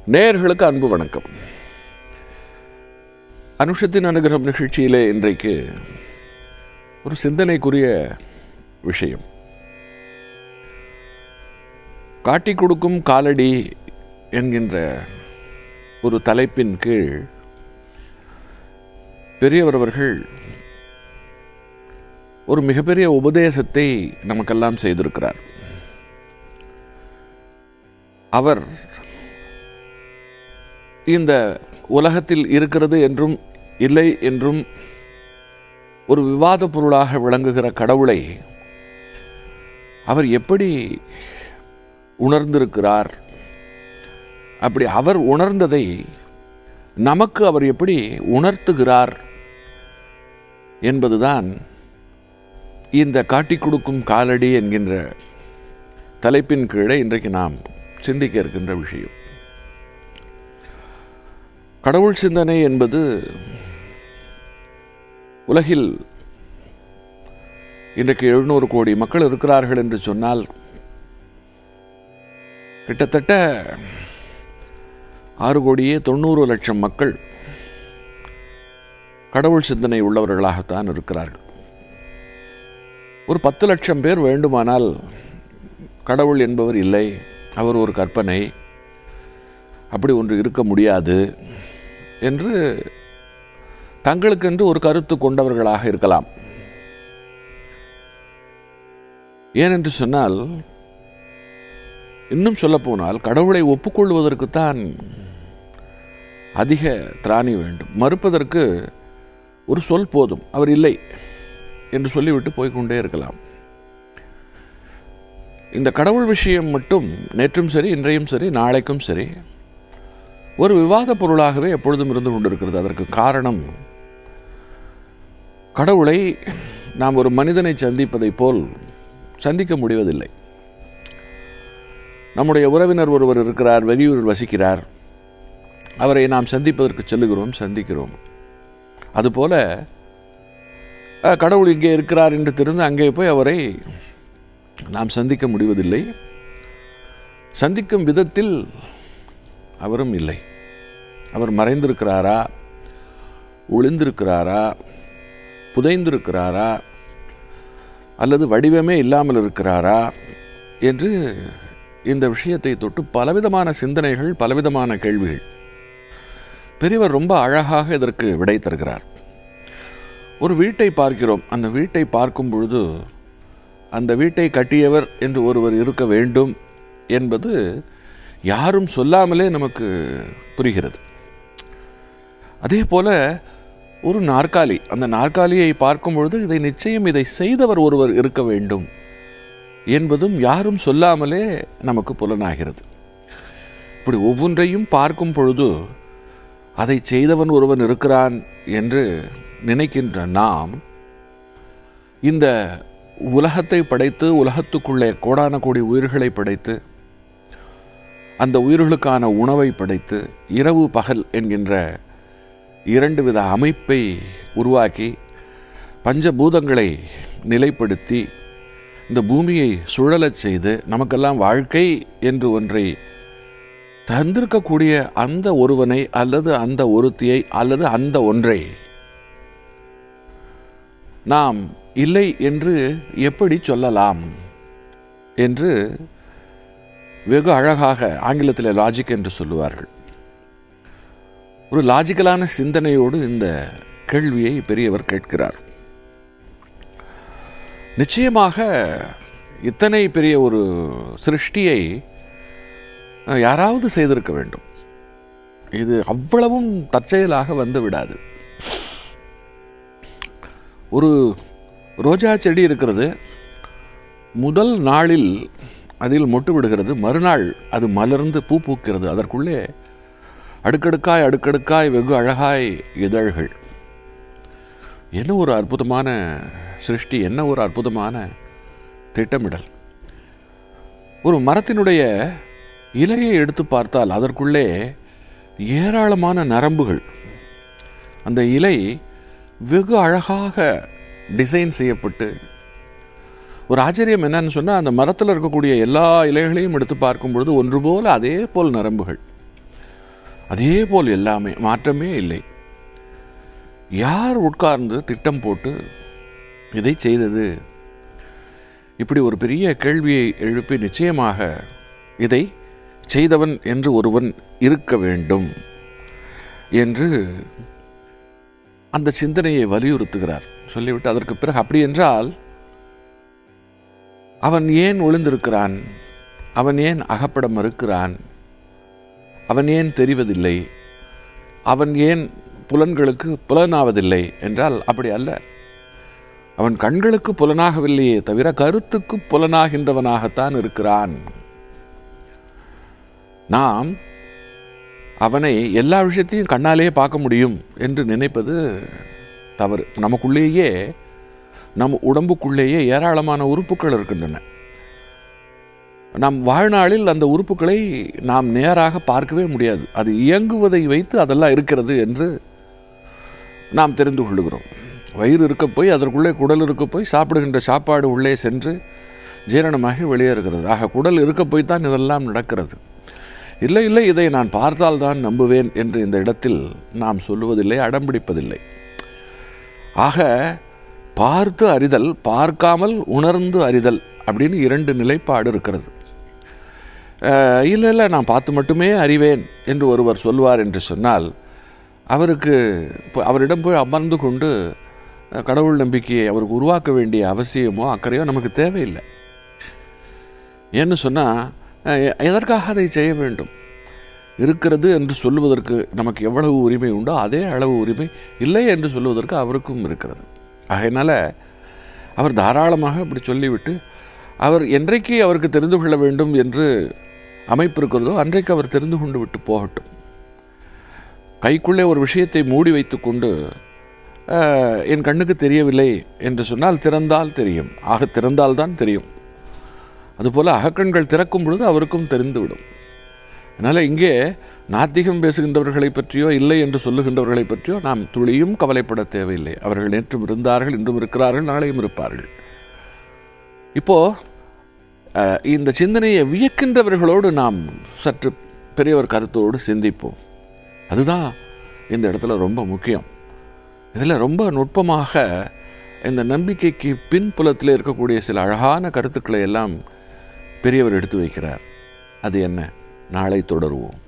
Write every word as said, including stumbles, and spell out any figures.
நேயர்களுக்கு அன்பு வணக்கம். அனுஷத்தின் அனுகிரகம் நிகழ்ச்சியிலே இன்றைக்கு ஒரு சிந்தனைக்குரிய விஷயம். காட்டிக் கொடுக்கும் காலடி என்கின்ற ஒரு தலைப்பின் கீழ் பெரியவர் அவர்கள் ஒரு மிகப்பெரிய உபதேசத்தை நமக்கெல்லாம் செய்திருக்கிறார். அவர் இந்த உலகத்தில் இருக்கிறது என்றும் இல்லை என்றும் ஒரு விவாத பொருளாக விளங்குகிற கடவுளை அவர் எப்படி உணர்ந்திருக்கிறார், அப்படி அவர் உணர்ந்ததை நமக்கு அவர் எப்படி உணர்த்துகிறார் என்பதுதான் இந்த காட்டிக் கொடுக்கும் காலடி என்கின்ற தலைப்பின் கீழே இன்றைக்கு நாம் சிந்திக்க இருக்கின்ற விஷயம். கடவுள் சிந்தனை என்பது உலகில் இன்றைக்கு எழுநூறு கோடி மக்கள் இருக்கிறார்கள் என்று சொன்னால் கிட்டத்தட்ட ஆறு கோடியே தொண்ணூறு லட்சம் மக்கள் கடவுள் சிந்தனை உள்ளவர்களாகத்தான் இருக்கிறார்கள். ஒரு பத்து லட்சம் பேர் வேண்டுமானால் கடவுள் என்பவர் இல்லை, அவர் ஒரு கற்பனை, அப்படி ஒன்று இருக்க முடியாது என்று தங்களுக்கென்று ஒரு கருத்து கொண்டவர்களாக இருக்கலாம். ஏனென்று சொன்னால், இன்னும் சொல்ல போனால் கடவுளை ஒப்புக்கொள்வதற்குத்தான் அதிக திராணி வேண்டும். மறுப்பதற்கு ஒரு சொல் போதும், அவர் இல்லை என்று சொல்லிவிட்டு போய்கொண்டே இருக்கலாம். இந்த கடவுள் விஷயம் மட்டும் நேற்றும் சரி, இன்றையும் சரி, நாளைக்கும் சரி ஒரு விவாத பொருளாகவே எப்பொழுதும் இருந்து கொண்டிருக்கிறது. அதற்கு காரணம், கடவுளை நாம் ஒரு மனிதனை சந்திப்பதை போல் சந்திக்க முடிவதில்லை. நம்முடைய உறவினர் ஒருவர் இருக்கிறார், வெளியூரில் வசிக்கிறார், அவரை நாம் சந்திப்பதற்கு செல்லுகிறோம், சந்திக்கிறோம். அதுபோல கடவுள் இங்கே இருக்கிறார் என்று தெரிந்து அங்கே போய் அவரை நாம் சந்திக்க முடிவதில்லை. சந்திக்கும் விதத்தில் அவரும் இல்லை. அவர் மறைந்திருக்கிறாரா, ஒளிந்திருக்கிறாரா, புதைந்திருக்கிறாரா, அல்லது வடிவமே இல்லாமல் இருக்கிறாரா என்று இந்த விஷயத்தை தொட்டு பலவிதமான சிந்தனைகள், பலவிதமான கேள்விகள். பெரியவர் ரொம்ப அழகாக இதற்கு விடை தருகிறார். ஒரு வீட்டை பார்க்கிறோம். அந்த வீட்டை பார்க்கும் பொழுது அந்த வீட்டை கட்டியவர் என்று ஒருவர் இருக்க வேண்டும் என்பது யாரும் சொல்லாமலே நமக்கு புரிகிறது. அதே போல ஒரு நாற்காலி, அந்த நாற்காலியை பார்க்கும் பொழுது இதை நிச்சயம் இதை செய்தவர் ஒருவர் இருக்க வேண்டும் என்பதும் யாரும் சொல்லாமலே நமக்கு புலனாகிறது. இப்படி ஒவ்வொன்றையும் பார்க்கும் பொழுது அதை செய்தவன் ஒருவன் இருக்கிறான் என்று நினைக்கின்ற நாம் இந்த உலகத்தை படைத்து, உலகத்துக்குள்ளே கோடான கோடி உயிர்களை படைத்து, அந்த உயிர்களுக்கான உணவை படைத்து, இரவு பகல் என்கின்ற இரண்டு வித அமைப்பை உருவாக்கி, பஞ்சபூதங்களை நிலைப்படுத்தி, இந்த பூமியை சுழலச் செய்து, நமக்கெல்லாம் வாழ்க்கை என்று ஒன்றை தந்திருக்கக்கூடிய அந்த ஒருவனை அல்லது அந்த ஒருத்தியை அல்லது அந்த ஒன்றை நாம் இல்லை என்று எப்படி சொல்லலாம் என்று வெகு அழகாக ஆங்கிலத்தில் லாஜிக் என்று சொல்லுவார்கள். ஒரு லாஜிக்கலான சிந்தனையோடு இந்த கேள்வியை பெரியவர் கேட்கிறார். நிச்சயமாக இத்தனை பெரிய ஒரு சிருஷ்டியை யாராவது செய்திருக்க வேண்டும். இது அவ்வளவும் தற்செயலாக வந்து விடாது. ஒரு ரோஜா செடி இருக்கிறது, முதல் நாளில் அதில் மொட்டு விடுகிறது, மறுநாள் அது மலர்ந்து பூ பூக்கிறது. அதற்குள்ளே அடுக்கடுக்காய் அடுக்கடுக்காய் வெகு அழகாய் இதழ்கள். என்ன ஒரு அற்புதமான சிருஷ்டி, என்ன ஒரு அற்புதமான திட்டமிடல். ஒரு மரத்தினுடைய இலையை எடுத்து பார்த்தால் அதற்குள்ளே ஏராளமான நரம்புகள். அந்த இலை வெகு அழகாக டிசைன் செய்யப்பட்டு, ஒரு ஆச்சரியம் என்னன்னு சொன்னால், அந்த மரத்தில் இருக்கக்கூடிய எல்லா இலைகளையும் எடுத்து பார்க்கும் பொழுது ஒன்று போல அதே போல் நரம்புகள். அதே போல் எல்லாமே, மாற்றமே இல்லை. யார் உட்கார்ந்து திட்டம் போட்டு இதை செய்தது? இப்படி ஒரு பெரிய கேள்வியை எழுப்பி நிச்சயமாக இதை செய்தவன் என்று ஒருவன் இருக்க வேண்டும் என்று அந்த சிந்தனையை வலியுறுத்துகிறார். சொல்லிவிட்டு அதற்கு பிறகு அப்படி என்றால் அவன் ஏன் ஒளிந்திருக்கிறான்? அவன் ஏன் அகப்பட மறுக்கிறான்? அவன் ஏன் தெரிவதில்லை? அவன் ஏன் புலன்களுக்கு புலனாவதில்லை என்றால் அப்படி அல்ல. அவன் கண்களுக்கு புலனாகவில்லையே தவிர கருத்துக்கு புலனாகின்றவனாகத்தான் இருக்கிறான். நாம் அவனை எல்லா விஷயத்தையும் கண்ணாலேயே பார்க்க முடியும் என்று நினைப்பது தவறு. நமக்குள்ளேயே, நம் உடம்புக்குள்ளேயே ஏராளமான உறுப்புகள் இருக்கின்றன. நம் வாழ்நாளில் அந்த உறுப்புகளை நாம் நேராக பார்க்கவே முடியாது. அது இயங்குவதை வைத்து அதெல்லாம் இருக்கிறது என்று நாம் தெரிந்து கொள்ளுகிறோம். வயிறு இருக்க போய் அதற்குள்ளே குடல் இருக்க போய் சாப்பிடுகின்ற சாப்பாடு உள்ளே சென்று ஜீரணமாகி வெளியேறுகிறது. ஆக குடல் இருக்க போய் தான் இதெல்லாம் நடக்கிறது. இல்லை இல்லை இதை நான் பார்த்தால் தான் நம்புவேன் என்று இந்த இடத்தில் நாம் சொல்லுவதில்லை, அடம்பிடிப்பதில்லை. ஆக பார்த்து அறிதல், பார்க்காமல் உணர்ந்து அறிதல் அப்படின்னு இரண்டு நிலைப்பாடு இருக்கிறது. இல்லை இல்லை நான் பார்த்து மட்டுமே அறிவேன் என்று ஒருவர் சொல்வார் என்று சொன்னால் அவருக்கு அவரிடம் போய் அமர்ந்து கொண்டு கடவுள் நம்பிக்கையை அவருக்கு உருவாக்க வேண்டிய அவசியமோ அக்கறையோ நமக்கு தேவையில்லை. ஏன்னு சொன்னால் எதற்காக அதை செய்ய வேண்டும்? இருக்கிறது என்று சொல்லுவதற்கு நமக்கு எவ்வளவு உரிமை உண்டோ அதே அளவு உரிமை இல்லை என்று சொல்லுவதற்கு அவருக்கும் இருக்கிறது. ஆகையினால அவர் தாராளமாக அப்படி சொல்லிவிட்டு அவர் என்றைக்கு அவருக்கு தெரிந்து கொள்ள வேண்டும் என்று அமைப்பு இருக்கிறதோ அன்றைக்கு அவர் தெரிந்து கொண்டு விட்டு போகட்டும். கைக்குள்ளே ஒரு விஷயத்தை மூடி வைத்து கொண்டு என் கண்ணுக்கு தெரியவில்லை என்று சொன்னால் திறந்தால் தெரியும். ஆக திறந்தால்தான் தெரியும். அதுபோல் அகக்கண்கள் திறக்கும் பொழுது அவருக்கும் தெரிந்துவிடும். அதனால் இங்கே நாத்திகம் பேசுகின்றவர்களை பற்றியோ இல்லை என்று சொல்லுகின்றவர்களை பற்றியோ நாம் துளியும் கவலைப்பட தேவையில்லை. அவர்கள் நேற்றும் இருந்தார்கள், இன்றும் இருக்கிறார்கள், நாளையும் இருப்பார்கள். இப்போது இந்த சிந்தனையை வியக்கின்றவர்களோடு நாம் சற்று பெரியவர் கருத்தோடு சிந்திப்போம். அதுதான் இந்த இடத்துல ரொம்ப முக்கியம். இதில் ரொம்ப நுட்பமாக இந்த நம்பிக்கைக்கு பின்புலத்தில் இருக்கக்கூடிய சில அழகான கருத்துக்களை எல்லாம் பெரியவர் எடுத்து வைக்கிறார். அது என்ன? நாளை தொடருவோம்.